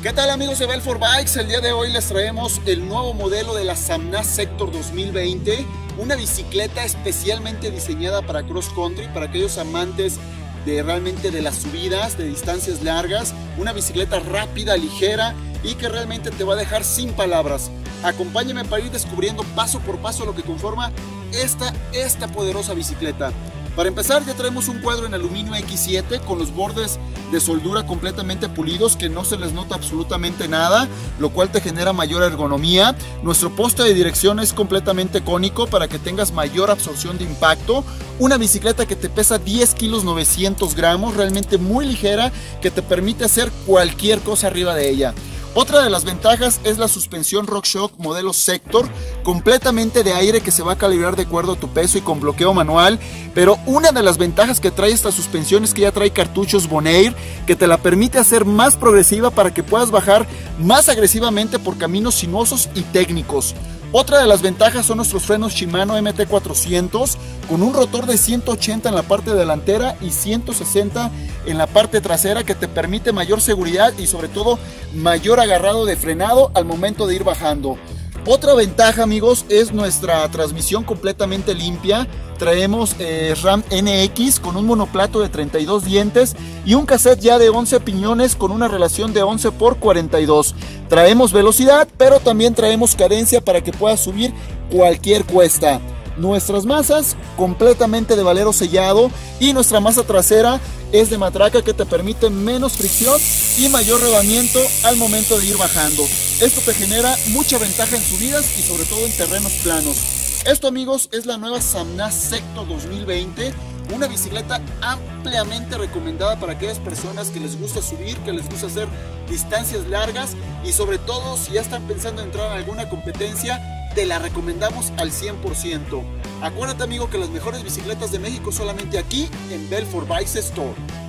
¿Qué tal amigos de Belfort Bikes? El día de hoy les traemos el nuevo modelo de la Samnah Sector 2020, una bicicleta especialmente diseñada para cross country, para aquellos amantes realmente de las subidas, de distancias largas, una bicicleta rápida, ligera y que realmente te va a dejar sin palabras. Acompáñame para ir descubriendo paso por paso lo que conforma esta poderosa bicicleta. Para empezar, ya traemos un cuadro en aluminio X7 con los bordes de soldura completamente pulidos, que no se les nota absolutamente nada, lo cual te genera mayor ergonomía. Nuestro poste de dirección es completamente cónico para que tengas mayor absorción de impacto. Una bicicleta que te pesa 10 kilos 900 gramos, realmente muy ligera, que te permite hacer cualquier cosa arriba de ella. Otra de las ventajas es la suspensión RockShox modelo Sector, completamente de aire, que se va a calibrar de acuerdo a tu peso y con bloqueo manual. Pero una de las ventajas que trae esta suspensión es que ya trae cartuchos Bonaire, que te la permite hacer más progresiva para que puedas bajar más agresivamente por caminos sinuosos y técnicos. Otra de las ventajas son nuestros frenos Shimano MT400 con un rotor de 180 en la parte delantera y 160 en la parte trasera, que te permite mayor seguridad y sobre todo mayor agarrado de frenado al momento de ir bajando. Otra ventaja, amigos, es nuestra transmisión completamente limpia. Traemos RAM NX con un monoplato de 32 dientes y un cassette ya de 11 piñones con una relación de 11 por 42. Traemos velocidad, pero también traemos cadencia para que puedas subir cualquier cuesta. Nuestras masas completamente de valero sellado y nuestra masa trasera es de matraca, que te permite menos fricción y mayor rodamiento al momento de ir bajando. Esto te genera mucha ventaja en subidas y sobre todo en terrenos planos. Esto, amigos, es la nueva Samnah Sector 2020, una bicicleta ampliamente recomendada para aquellas personas que les gusta subir, que les gusta hacer distancias largas y sobre todo si ya están pensando en entrar en alguna competencia, te la recomendamos al 100%. Acuérdate, amigo, que las mejores bicicletas de México solamente aquí en Belfort Bikes Store.